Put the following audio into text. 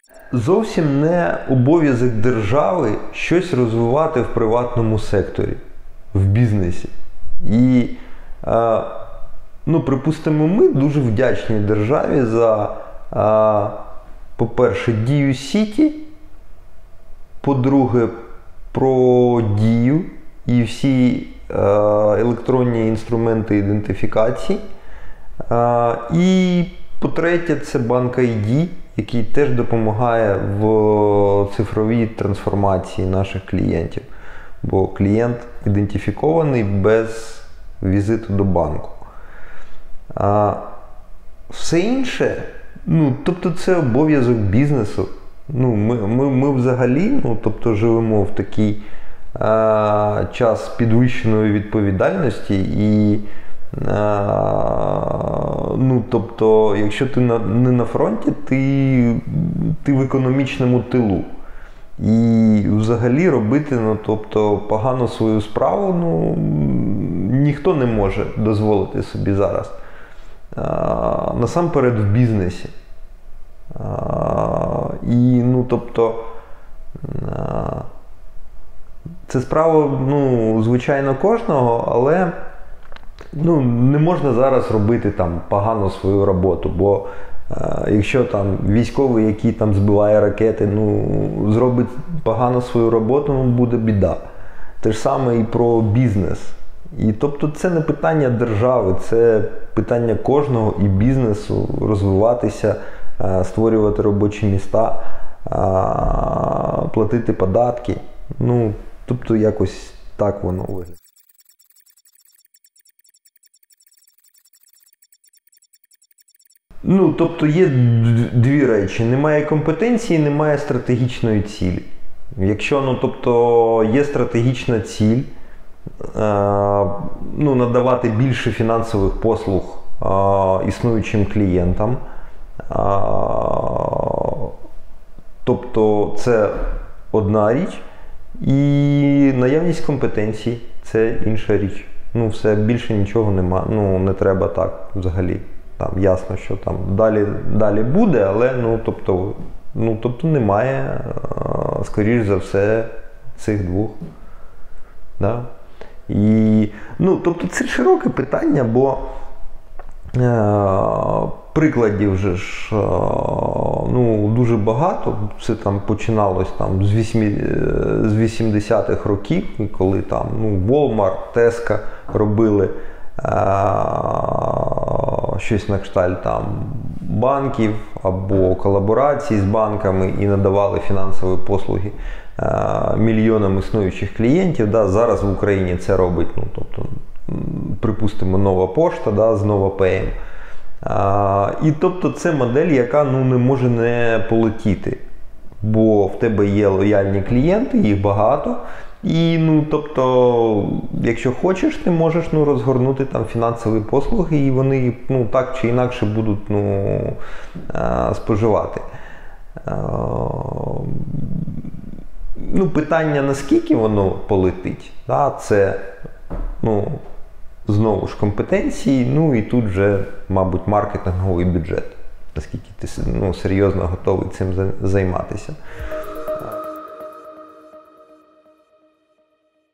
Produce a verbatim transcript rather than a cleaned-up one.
Зовсім не обов'язок держави щось розвивати в приватному секторі, в бізнесі. І, ну, припустимо, ми дуже вдячні державі за, по-перше, Дію Сіті, по-друге, про Дію і всі електронні інструменти ідентифікації. І, по-третє, це банк ай ді, який теж допомагає в цифровій трансформації наших клієнтів. Бо клієнт ідентифікований без візиту до банку. А все інше, ну, тобто це обов'язок бізнесу. Ну, ми, ми, ми взагалі, ну, тобто живемо в такий а, час підвищеної відповідальності і ну, тобто, якщо ти на, не на фронті, ти, ти в економічному тилу. І взагалі робити, ну, тобто, погано свою справу, ну, ніхто не може дозволити собі зараз. А, насамперед в бізнесі. А, і, ну, тобто, а, це справа, ну, звичайно, кожного, але ну, не можна зараз робити там погано свою роботу, бо е, якщо там військовий, який там збиває ракети, ну, зробить погано свою роботу, ну, буде біда. Те ж саме і про бізнес. І тобто це не питання держави, це питання кожного і бізнесу розвиватися, е, створювати робочі місця, е, платити податки. Ну, тобто якось так воно виглядає. Ну, тобто є дві речі. Немає компетенції, немає стратегічної цілі. Якщо, ну, тобто, є стратегічна ціль, е, ну, надавати більше фінансових послуг е, існуючим клієнтам, е, тобто це одна річ, і наявність компетенції – це інша річ. Ну, все, більше нічого нема, ну, не треба так взагалі. Там ясно, що там далі, далі буде, але, ну, тобто, ну, тобто немає, скоріш за все, цих двох. Да? І, ну, тобто це широке питання, бо е, прикладів же ж, е, ну, дуже багато. Це там починалось там з, з вісімдесятих років, коли там, ну, Walmart, Tesco робили щось на кшталт там банків або колаборацій з банками і надавали фінансові послуги мільйонам існуючих клієнтів. Да, зараз в Україні це робить, ну, тобто, припустимо, Нова Пошта, да, з NovaPay. І тобто це модель, яка, ну, не може не полетіти, бо в тебе є лояльні клієнти, їх багато. І, ну, тобто, якщо хочеш, ти можеш, ну, розгорнути там фінансові послуги, і вони, ну, так чи інакше будуть, ну, споживати. Ну, питання, наскільки воно полетить, да, це, ну, знову ж компетенції, ну, і тут вже, мабуть, маркетинговий бюджет, наскільки ти, ну, серйозно готовий цим займатися.